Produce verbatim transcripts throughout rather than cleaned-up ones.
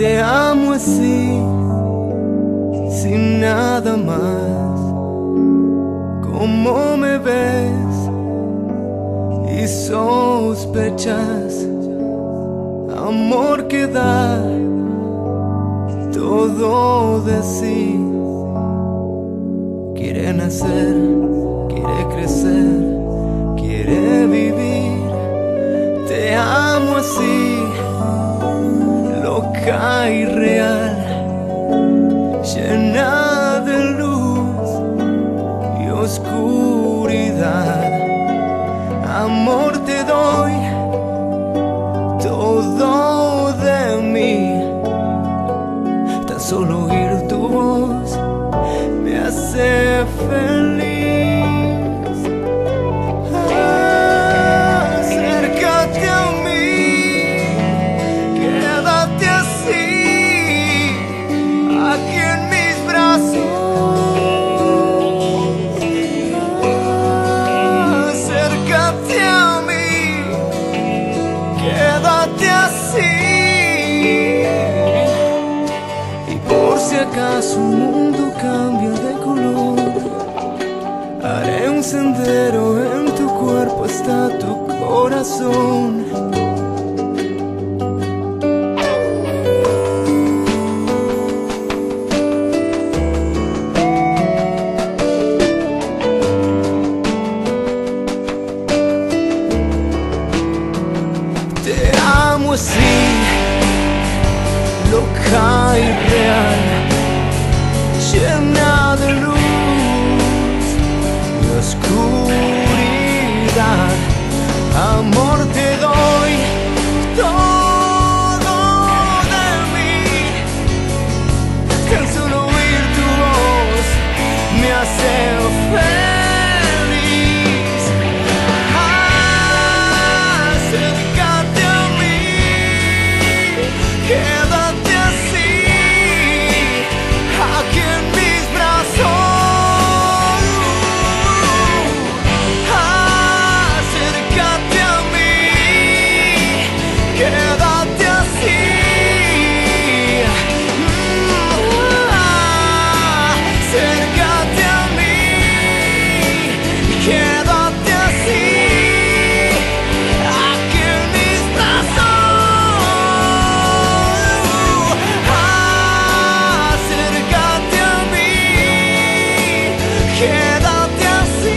te amo así, sin nada más. Cómo me ves y sospechas, amor que da todo de sí. Quiere nacer, quiere crecer, quiere vivir. Te amo así, loca y real, llena de luz y oscuridad. Amor, te doy todo de mí. Tan solo oír tu voz me hace feliz. Acércate a mí, quédate así, aquí en mis brazos. Acércate a mí, quédate así. Y por si acaso un mundo cambia de color, haré un sendero, en tu cuerpo está tu corazón. Te amo así, loca y real, llena de luz y oscuridad. Amor, te doy todo de mí. Tan solo oír tu voz me hace feliz. Acércate a mí, quédate así, aquí en mis brazos. Acércate a mí, quédate así. Acércate a mí, quédate así, aquí en mis brazos. Acércate a mí, quédate así.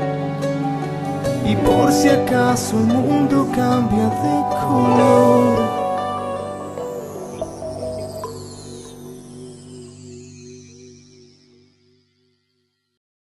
Y por si acaso el mundo cambia de color,